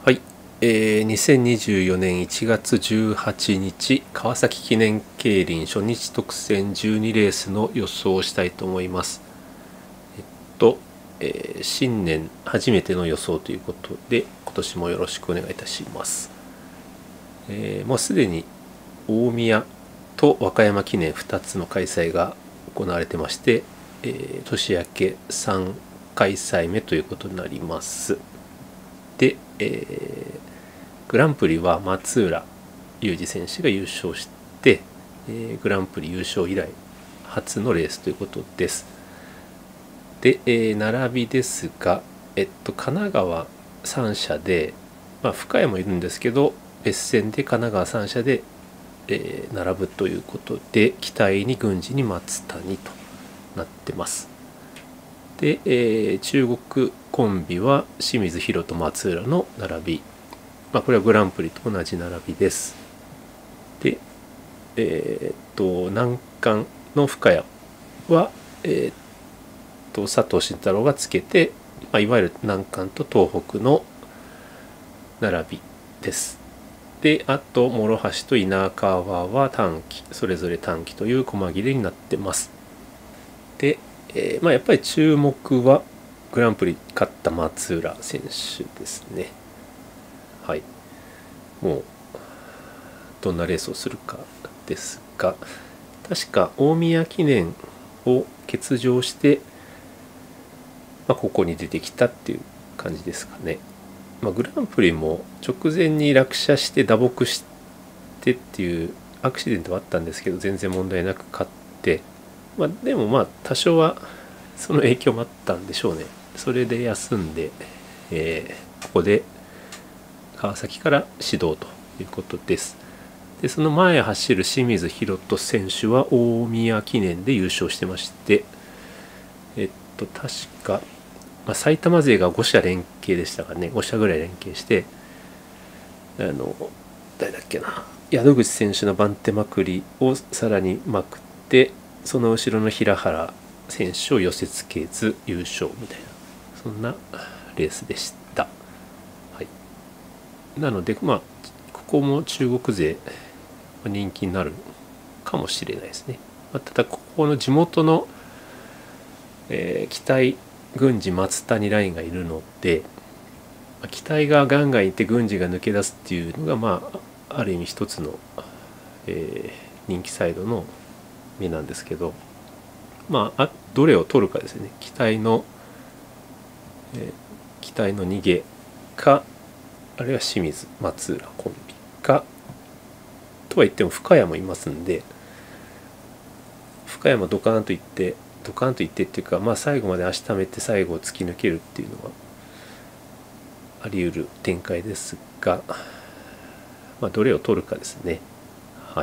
はい、2024年1月18日川崎記念競輪初日特選12レースの予想をしたいと思います。新年初めての予想ということで今年もよろしくお願いいたします。もうすでに大宮と和歌山記念2つの開催が行われてまして、年明け3開催目ということになります。で、グランプリは松浦雄二選手が優勝して、グランプリ優勝以来初のレースということです。で、並びですが、神奈川3社で、深谷もいるんですけど別線で神奈川3社で、並ぶということで期待に郡司に松谷となってます。で、中国コンビは清水宏と松浦の並び、これはグランプリと同じ並びです。で、難関の深谷は、佐藤慎太郎がつけて、いわゆる難関と東北の並びです。で、あと諸橋と稲川は短期、それぞれ短期という細切れになってます。で、やっぱり注目はグランプリ勝った松浦選手ですね。はい、もうどんなレースをするかですが、確か大宮記念を欠場して、ここに出てきたっていう感じですかね。グランプリも直前に落車して打撲してっていうアクシデントはあったんですけど全然問題なく勝って、でも多少はその影響もあったんでしょうね。それで休んで、ここで川崎から指導ということです。で、その前走る清水宏斗選手は大宮記念で優勝してまして、確か、埼玉勢が5社連携でしたかね。5社ぐらい連携して、誰だっけな、宿口選手の番手まくりをさらにまくって、その後ろの平原選手を寄せつけず優勝みたいな、そんなレースでした。はい、なのでここも中国勢人気になるかもしれないですね。ただここの地元の、期待郡司松谷ラインがいるので、期待がガンガンいって郡司が抜け出すっていうのがある意味一つの、人気サイドの目なんですけど、どれを取るかですね。期待の逃げか、あるいは清水松浦コンビかとは言っても深谷もいますんで、深谷もドカーンといってっていうか、最後まで足溜めて最後を突き抜けるっていうのはあり得る展開ですが、どれを取るかですね。はい。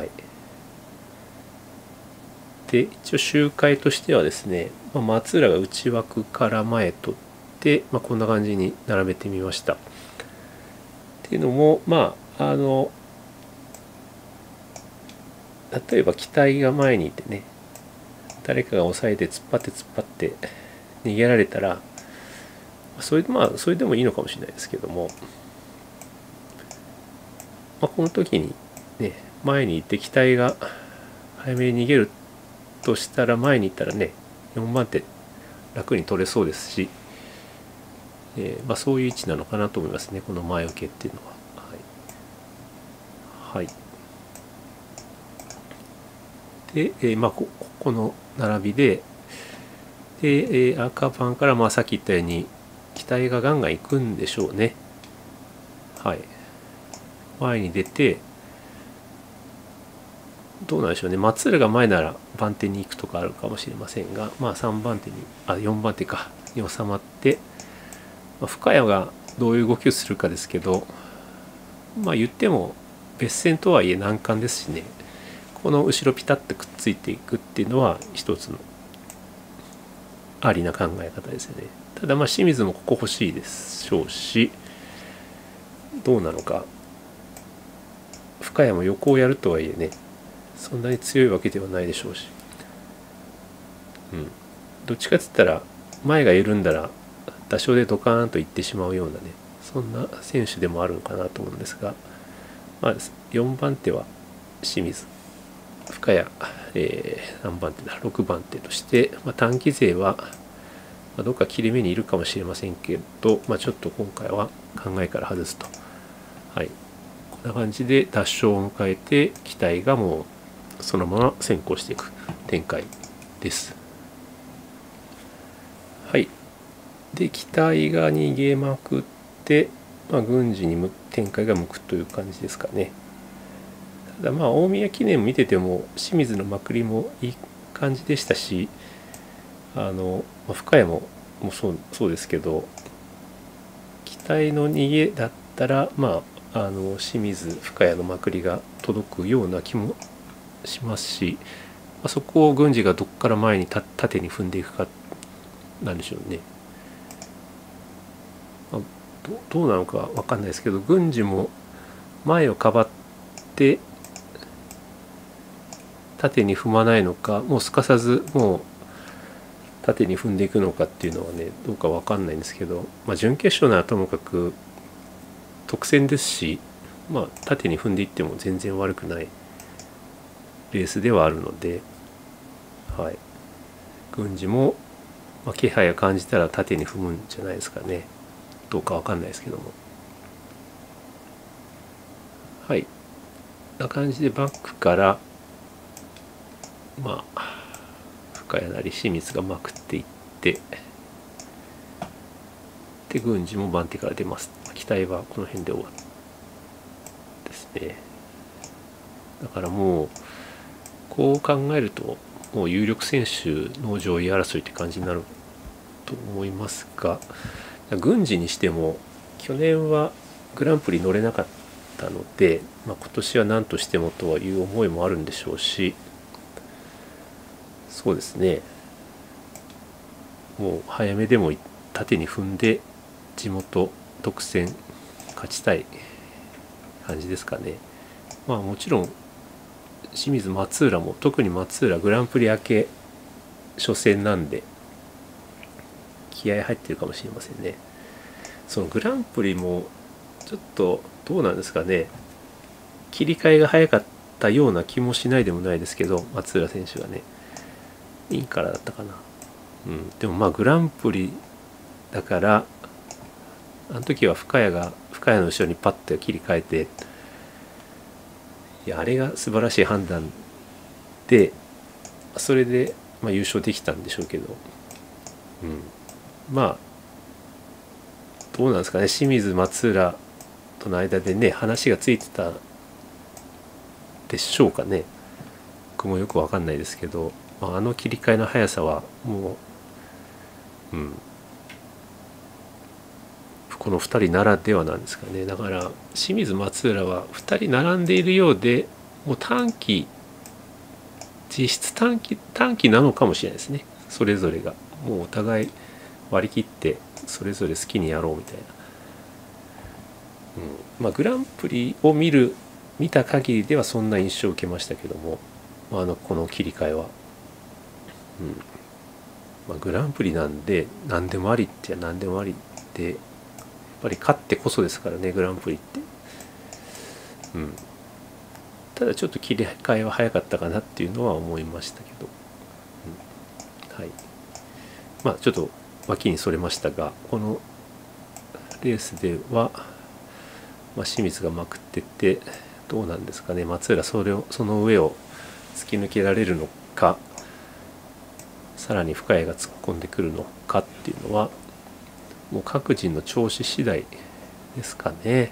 で、一応周回としてはですね、松浦が内枠から前取って、こんな感じに並べてみました。っていうのも、例えば機体が前にいてね、誰かが抑えて突っ張って逃げられたら、それでもいいのかもしれないですけども、この時にね、前にいて機体が早めに逃げるとしたら、前に行ったらね、4番手楽に取れそうですし、そういう位置なのかなと思いますね、この前受けっていうのは。はい。で、この並びで、赤番からさっき言ったように機体がガンガン行くんでしょうね。はい。前に出て、どうなんでしょうね。松浦が前なら番手に行くとかあるかもしれませんが、3番手に4番手かに収まって、深谷がどういう動きをするかですけど、言っても別線とはいえ難関ですしね、この後ろピタッとくっついていくっていうのは一つのありな考え方ですよね。ただ清水もここ欲しいでしょうし、どうなのか。深谷も横をやるとはいえね、そんなに強いわけではないでしょうし、どっちかって言ったら前が緩んだら多少でドカーンといってしまうようなね、 そんな選手でもあるのかなと思うんですが、まあ、4番手は清水、深谷、何番手だ、6番手として、短期勢は、どっか切れ目にいるかもしれませんけど、ちょっと今回は考えから外すと。はい。こんな感じで脱勝を迎えて、期待がもうそのまま先行していく展開です。はい。で、期待が逃げまくって、軍事に展開が向くという感じですかね。ただ大宮記念見てても清水のまくりもいい感じでしたし、深谷もそうですけど、期待の逃げだったら清水深谷のまくりが届くような気もしますし、そこを郡司がどこから前に縦に踏んでいくかなんでしょうね。どうなのか分かんないですけど、郡司も前をかばって縦に踏まないのか、もうすかさずもう縦に踏んでいくのかっていうのはね、どうか分かんないんですけど、準決勝ならともかく特選ですし、縦に踏んでいっても全然悪くないレースではあるので、はい、郡司も、気配を感じたら縦に踏むんじゃないですかね。どうか分かんないですけども、はい、こんな感じでバックから深谷なり清水がまくっていって、で郡司も番手から出ます。期待はこの辺で終わりですね。だからもうこう考えると、もう有力選手の上位争いって感じになると思いますが、郡司にしても去年はグランプリ乗れなかったので、今年は何としてもという思いもあるんでしょうし、そうですね、もう早めでも縦に踏んで地元特選勝ちたい感じですかね。もちろん清水松浦も、特に松浦グランプリ明け初戦なんで気合入ってるかもしれませんね。そのグランプリもちょっとどうなんですかね、切り替えが早かったような気もしないでもないですけど、松浦選手がね、インからだったかな。でもグランプリだから、あの時は深谷の後ろにパッと切り替えて、いやあれが素晴らしい判断で、それで優勝できたんでしょうけど、どうなんですかね、清水松浦との間でね話がついてたでしょうかね。僕もよく分かんないですけど、あの切り替えの速さはもう、この2人ならではなんですかね。だから清水松浦は2人並んでいるようで、もう実質短期なのかもしれないですね。それぞれがもうお互い割り切ってそれぞれ好きにやろうみたいな、グランプリを見た限りではそんな印象を受けましたけども、この切り替えは、グランプリなんで何でもありって何でもありってやっぱり勝ってこそですからね、グランプリって。ただちょっと切り替えは早かったかなっていうのは思いましたけど、はい、ちょっと脇にそれましたが、このレースでは、清水がまくってってどうなんですかね。松浦その上を突き抜けられるのか、さらに深谷が突っ込んでくるのかっていうのはもう各人の調子次第ですかね。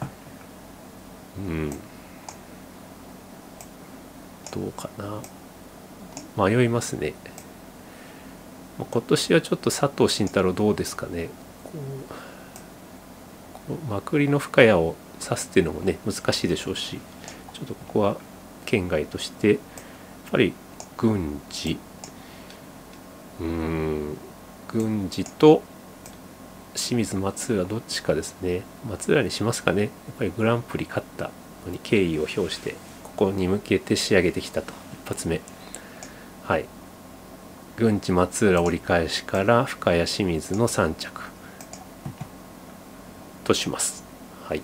どうかな、迷いますね。今年はちょっと佐藤慎太郎どうですかね。まくりの深谷を指すっていうのもね難しいでしょうし、ちょっとここは県外としてやっぱり郡司と清水松浦どっちかですね。松浦にしますかね。やっぱりグランプリ勝ったのに敬意を表してここに向けて仕上げてきたと。一発目、はい、郡司松浦折り返しから深谷清水の3着とします。はい、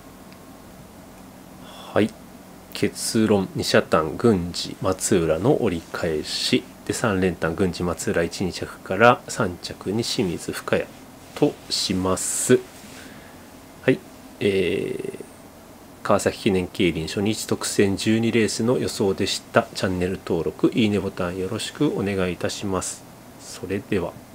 はい、結論2車単郡司松浦の折り返しで、3連単郡司松浦1、2着から3着に清水深谷とします。はい、川崎記念競輪初日特選12レースの予想でした。チャンネル登録、いいねボタンよろしくお願いいたします。それでは。